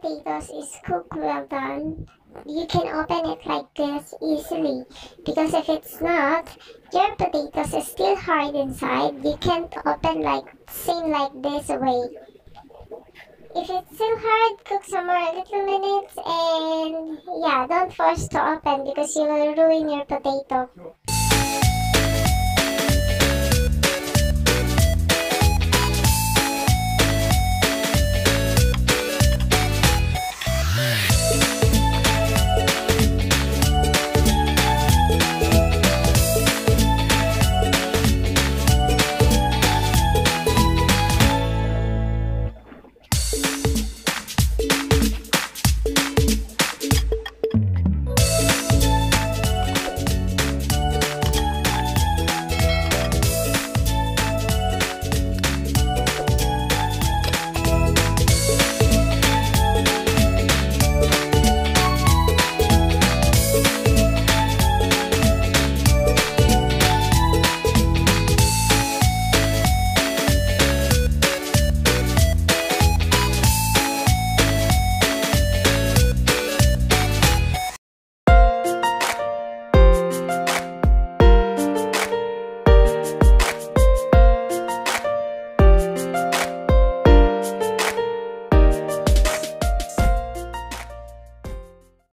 potatoes is cooked well done, you can open it like this easily. Because if it's not, your potatoes is still hard inside. You can't open like same like this way. If it's still hard, cook some more little minutes and yeah, don't force to open because you will ruin your potato.